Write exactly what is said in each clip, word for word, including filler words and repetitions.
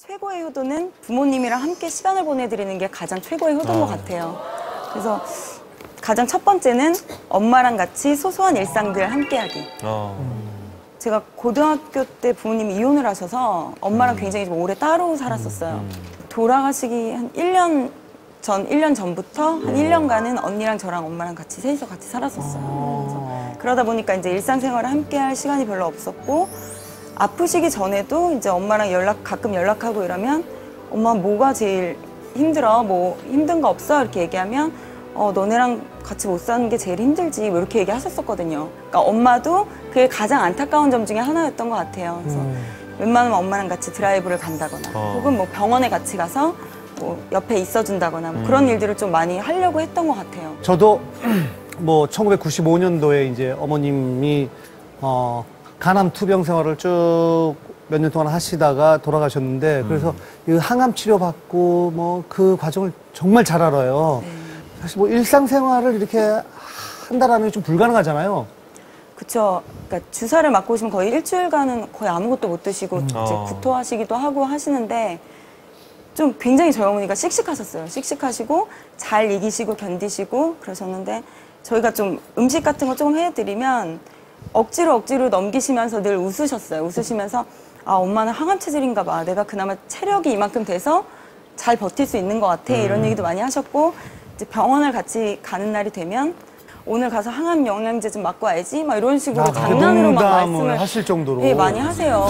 최고의 효도는 부모님이랑 함께 시간을 보내드리는 게 가장 최고의 효도인 것 같아요. 그래서 가장 첫 번째는 엄마랑 같이 소소한 일상들 함께하기. 제가 고등학교 때 부모님이 이혼을 하셔서 엄마랑 굉장히 좀 오래 따로 살았었어요. 돌아가시기 한 일 년 전, 일 년 전부터 한 일 년간은 언니랑 저랑 엄마랑 같이 셋이서 같이 살았었어요. 그래서 그러다 보니까 이제 일상생활을 함께 할 시간이 별로 없었고, 아프시기 전에도 이제 엄마랑 연락, 가끔 연락하고 이러면 엄마 뭐가 제일 힘들어? 뭐 힘든 거 없어? 이렇게 얘기하면 어, 너네랑 같이 못 사는 게 제일 힘들지. 뭐 이렇게 얘기하셨었거든요. 그러니까 엄마도 그게 가장 안타까운 점 중에 하나였던 것 같아요. 그래서 음. 웬만하면 엄마랑 같이 드라이브를 간다거나 어. 혹은 뭐 병원에 같이 가서 뭐 옆에 있어준다거나 뭐 음. 그런 일들을 좀 많이 하려고 했던 것 같아요. 저도 뭐 천구백구십오 년도에 이제 어머님이 어, 간암 투병 생활을 쭉 몇 년 동안 하시다가 돌아가셨는데 음. 그래서 이 항암 치료 받고 뭐 그 과정을 정말 잘 알아요. 네. 사실 뭐 일상생활을 이렇게 한다라는 게 좀 불가능하잖아요. 그쵸. 그러니까 주사를 맞고 오시면 거의 일주일간은 거의 아무것도 못 드시고 음. 이제 어. 구토하시기도 하고 하시는데 좀 굉장히 저희 어머니가 씩씩하셨어요. 씩씩하시고 잘 이기시고 견디시고 그러셨는데 저희가 좀 음식 같은 거 조금 해드리면 억지로 억지로 넘기시면서 늘 웃으셨어요. 웃으시면서 아 엄마는 항암 체질인가 봐. 내가 그나마 체력이 이만큼 돼서 잘 버틸 수 있는 것 같아. 음. 이런 얘기도 많이 하셨고 이제 병원을 같이 가는 날이 되면 오늘 가서 항암 영양제 좀 맞고 와야지 막 이런 식으로 아, 장난으로 막 말씀을 하실 정도로 네, 많이 하세요.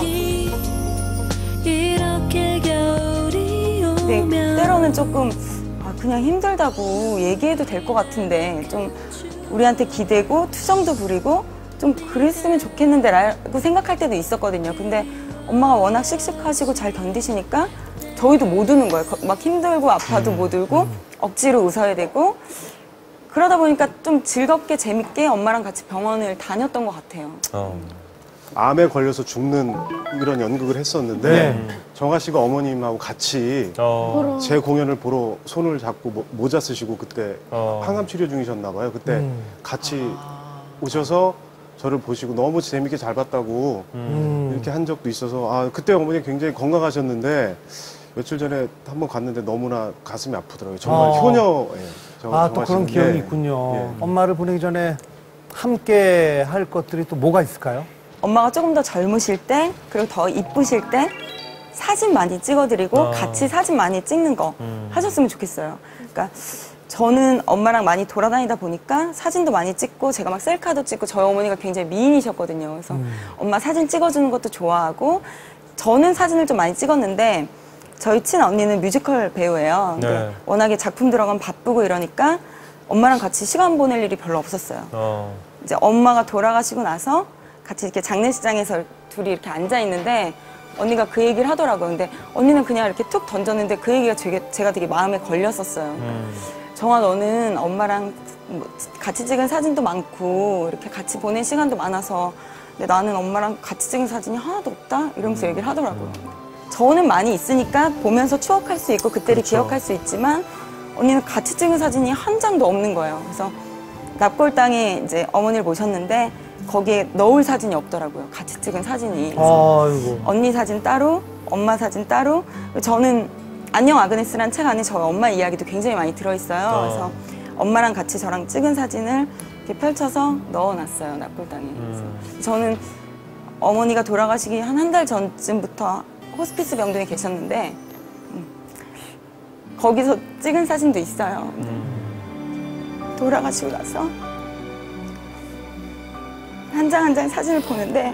네, 때로는 조금 아, 그냥 힘들다고 얘기해도 될 것 같은데 좀 우리한테 기대고 투정도 부리고 좀 그랬으면 좋겠는데 라고 생각할 때도 있었거든요. 근데 엄마가 워낙 씩씩하시고 잘 견디시니까 저희도 못 우는 거예요. 막 힘들고 아파도 못 울고 억지로 웃어야 되고 그러다 보니까 좀 즐겁게 재밌게 엄마랑 같이 병원을 다녔던 것 같아요. 어. 암에 걸려서 죽는 이런 연극을 했었는데 네. 정아 씨가 어머님하고 같이 어. 제 공연을 보러 손을 잡고 모자 쓰시고 그때 어. 항암 치료 중이셨나 봐요. 그때 음. 같이 오셔서 저를 보시고 너무 재밌게 잘 봤다고 음. 이렇게 한 적도 있어서 아 그때 어머니 굉장히 건강하셨는데 며칠 전에 한번 갔는데 너무나 가슴이 아프더라고요. 정말 어. 효녀예요. 아, 또 그런 기억이 있군요. 예. 엄마를 보내기 전에 함께 할 것들이 또 뭐가 있을까요? 엄마가 조금 더 젊으실 때 그리고 더 이쁘실 때 사진 많이 찍어드리고 어. 같이 사진 많이 찍는 거 음. 하셨으면 좋겠어요. 그러니까 저는 엄마랑 많이 돌아다니다 보니까 사진도 많이 찍고 제가 막 셀카도 찍고 저희 어머니가 굉장히 미인이셨거든요. 그래서 음. 엄마 사진 찍어주는 것도 좋아하고 저는 사진을 좀 많이 찍었는데 저희 친언니는 뮤지컬 배우예요. 네. 워낙에 작품 들어가면 바쁘고 이러니까 엄마랑 같이 시간 보낼 일이 별로 없었어요. 어. 이제 엄마가 돌아가시고 나서 같이 이렇게 장례식장에서 둘이 이렇게 앉아 있는데 언니가 그 얘기를 하더라고요. 근데 언니는 그냥 이렇게 툭 던졌는데 그 얘기가 되게, 제가 되게 마음에 걸렸었어요. 음. 정아 너는 엄마랑 같이 찍은 사진도 많고 이렇게 같이 보낸 시간도 많아서 근데 나는 엄마랑 같이 찍은 사진이 하나도 없다? 이러면서 얘기를 하더라고요. 저는 많이 있으니까 보면서 추억할 수 있고 그때를 그렇죠. 기억할 수 있지만 언니는 같이 찍은 사진이 한 장도 없는 거예요. 그래서 납골당에 이제 어머니를 모셨는데 거기에 넣을 사진이 없더라고요. 같이 찍은 사진이. 아이고. 언니 사진 따로, 엄마 사진 따로. 저는 안녕 아그네스라는 책 안에 저희 엄마 이야기도 굉장히 많이 들어있어요. 어. 그래서 엄마랑 같이 저랑 찍은 사진을 이렇게 펼쳐서 넣어놨어요. 납골당에. 음. 저는 어머니가 돌아가시기 한 한 달 전쯤부터 호스피스 병동에 계셨는데 음, 거기서 찍은 사진도 있어요. 음. 돌아가시고 나서 한 장 한 장 사진을 보는데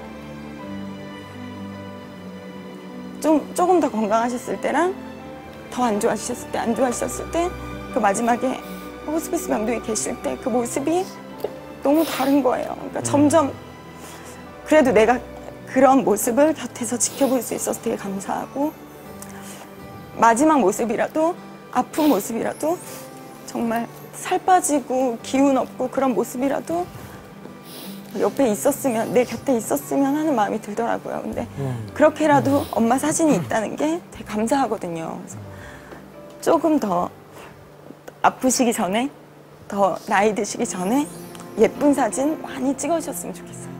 좀 조금 더 건강하셨을 때랑 더 안 좋아지셨을 때, 안 좋아지셨을 때 그 마지막에 호스피스 병동에 계실 때 그 모습이 너무 다른 거예요. 그러니까 음. 점점 그래도 내가 그런 모습을 곁에서 지켜볼 수 있어서 되게 감사하고 마지막 모습이라도 아픈 모습이라도 정말 살 빠지고 기운 없고 그런 모습이라도 옆에 있었으면 내 곁에 있었으면 하는 마음이 들더라고요. 근데 음. 그렇게라도 엄마 사진이 있다는 게 되게 감사하거든요. 그래서 조금 더 아프시기 전에 더 나이 드시기 전에 예쁜 사진 많이 찍어주셨으면 좋겠어요.